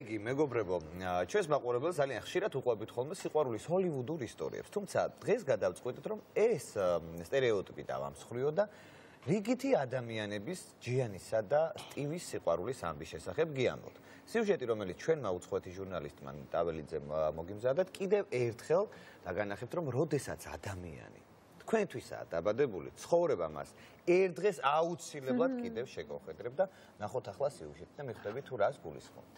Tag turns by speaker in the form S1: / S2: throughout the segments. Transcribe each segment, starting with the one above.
S1: მეგობრებო, ჩვენს მაყურებელს ძალიან ხშირად უყვებით ხოლმე სიყვარულის ჰოლივუდურ ისტორიებს. თუმცა დღეს გადავწყვიტეთ, რომ ეს სტერეოტიპი დავამსხვრიო და რიგითი ადამიანების ჯიანისა და სტივის სიყვარულის ამბის შესახებ გიამბობთ. სიუჟეტი, რომელიც ჩვენმა უცხოეთის ჟურნალისტმა ტაველიძემ მოგიმზადეთ, კიდევ ერთხელ დაგანახებთ, რომ როდესაც ადამიანი თქვენთვისაა დაბადებული, ცხოვრება მას ერთ დღეს აუცილებლად კიდევ შეგოხედრებ და ნახოთ ახლა სიუჟეტი და მიხვდებით თუ რას გულისხმობთ.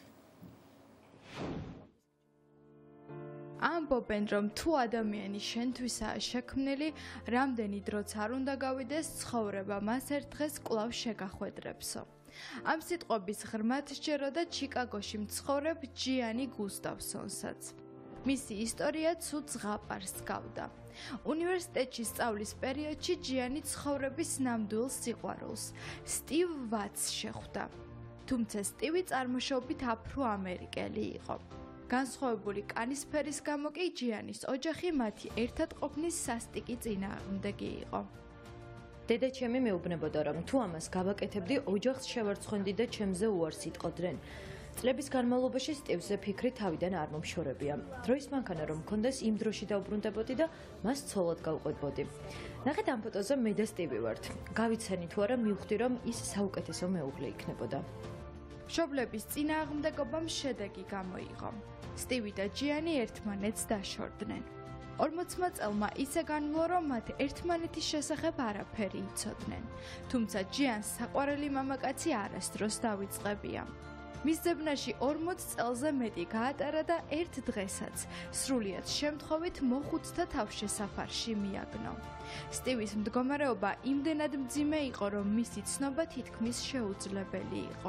S2: ამბობენ, რომ თუ ადამიანი შენთვისაა შექმნილი, რამდენი დროც არ უნდა გავიდეს, ცხოვრება მას ერთ დღეს კვლავ შეგახვედრებსო. ამ სიტყვების ღრმად სჯეროდა ჩიკაგოში მცხოვრებ ჯიენი გუსტავსონსაც. მისი ისტორია ცუდ ზღაპარს გავდა. უნივერსიტეტში სწავლის პერიოდში ჯიანი ცხოვრების ნამდვილ სიყვარულს, სტივ ვადსს შეხვდა. თუმცა სტივი წარმოშობით აფრო-ამერიკელი იყო. განსხვავებული კანისფერის გამო კი ჯიანის ოჯახი მათი ერთად ყოფნის სასტიკი წინააღმდეგი იყო.
S3: დედა ჩემი მეუბნებოდა, რომ თუ ამას გავაკეთებდი, ოჯახს შევარცხვენდი და ჩემზე უარს იტყოდნენ. წლების განმავლობაში სტივზე ფიქრი თავიდან არ მომშორებია. დროის მანქანა რომ მქონდეს, იმ დროში დავბრუნდებოდი და მას ცოლად გავყვებოდი. ნახეთ ამ ფოტოზე მე და სტივი ვართ. გავიცანი თუ არა მივხვდი, რომ ის საუკეთესო მეუღლე იქნებოდა.
S2: მშობლების წინააღმდეგობამ შედეგი გამოიღო. სტივი და ჯიანი ერთმანეთს დაშორდნენ. 40 წელმა ისე განვლო, რომ მათ ერთმანეთის შესახებ არაფერი იცოდნენ. თუმცა ჯიანს საყვარელი მამაკაცი არასდროს დავიწყებია. მის ძებნაში 40 წელზე მეტი გაატარა და ერთ დღესაც სრულიად შემთხვევით მოხუცთა თავშესაფარში მიაგნო. სტივის მდგომარეობა იმდენად მძიმე იყო, რომ მისი ცნობა თითქმის შეუძლებელი იყო.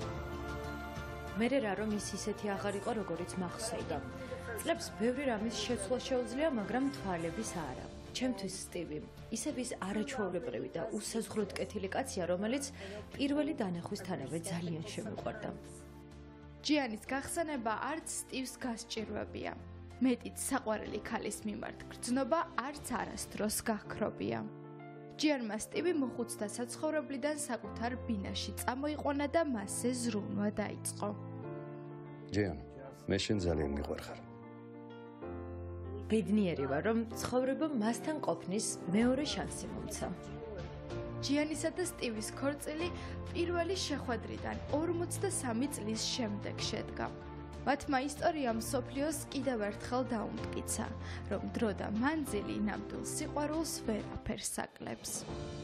S3: მერე რა რომ ის ისეთი აღარ იყო, როგორიც მახსოვდა. წლებს ბევრი რამის შეცვლა შეუძლია, მაგრამ თვალების არა. ჩემთვის სტივი ისევ ის არაჩვეულებრივი და უსაზღვროდ კეთილი კაცია, რომელიც პირველი დანახვისთანავე ძალიან შემოყვარდა.
S2: ჯიანის გახსენება არც სტივს გასჭირვებია. მეტიც საყვარელი ქალის მიმართ გრძნობა არც არასდროს გაქრობია. ჯიანმა სტივი მოხუცთა საცხოვრებლიდან საკუთარ ბინაში წამოიყვანა და მასზე ზრუნვა დაიწყო.
S4: ჯიან, მე შენ ძალიან მიყვარხარ.
S3: ბედნიერი ვარ, რომ ცხოვრება მასთან ყოფნის მეორე შანსი მომცა.
S2: ჯიანისა და სტივის ქორწილი პირველი შეხვედრიდან 43 წლის შემდეგ შედგა. მათმა ისტორიამ მსოფლიოს კიდევ ერთხელ დაუმტკიცა, რომ დრო და მანძილი ნამდვილ სიყვარულს ვერაფერს აკლებს.